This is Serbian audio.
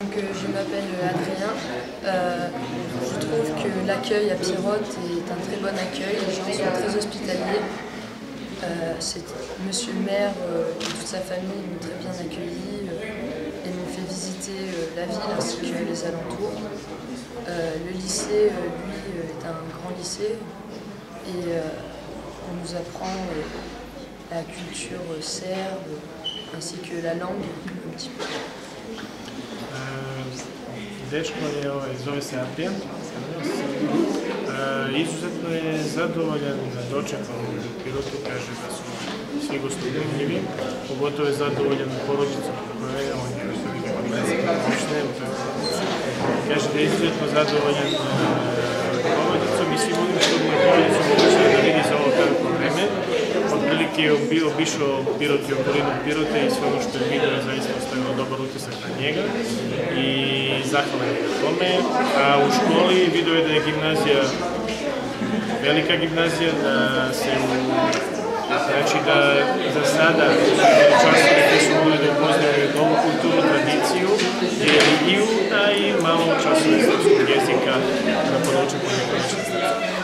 Je m'appelle Adrien. Je trouve que l'accueil à Pierrotte est un très bon accueil. Les gens sont très hospitaliers. Monsieur le maire et toute sa famille m'ont très bien accueilli et m'ont fait visiter la ville ainsi que les alentours. Le lycée, lui, est un grand lycée et on nous apprend la culture serbe ainsi que la langue un petit peu. Dečko je, zove se Adrian, izuzetno je zadovoljan dočekom u Pirotu, kaže da su svi gostoprimljivi, pogotovo je zadovoljan porodicom koja je on je opštine, kaže da je izuzetno zadovoljan porodicom i svim onim što mu je porodicom moguće da vidi za ovo kratko vreme. Otprilike je obišao Pirot i okolinu Pirota i sve ono što je vidio je zaista ostavilo dobar utisak na njega i zahvalan je na tome. A u školi vidio je da je gimnazija, velika gimnazija, da se znači da za sada časove koji su mogli da upoznaju novu kulturu, tradiciju, religiju, a i malo časove srpskog jezika da poduče po nekoliko.